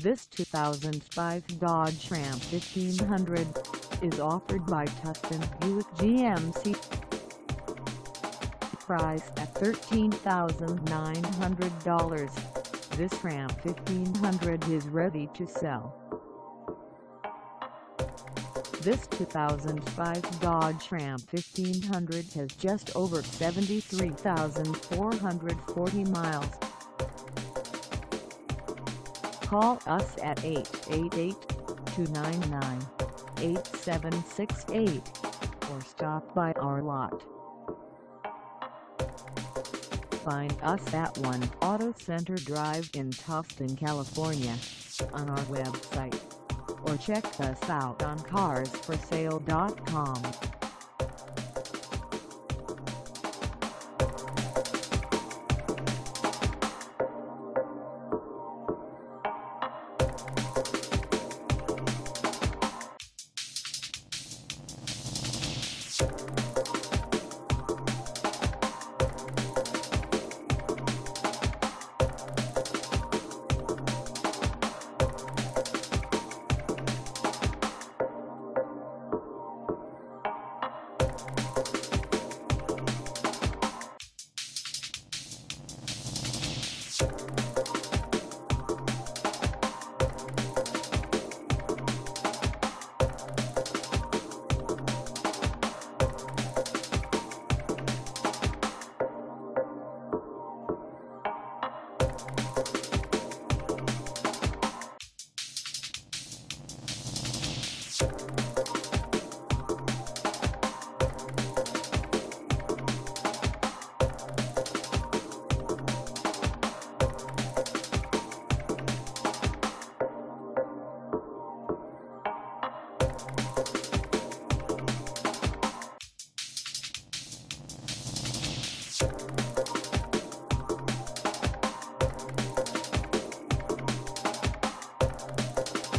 This 2005 Dodge Ram 1500 is offered by Tustin Buick GMC. Priced at $13,900, this Ram 1500 is ready to sell. This 2005 Dodge Ram 1500 has just over 73,440 miles. Call us at 888-299-8768 or stop by our lot. Find us at 1 Auto Center Drive in Tustin, California, on our website, or check us out on carsforsale.com.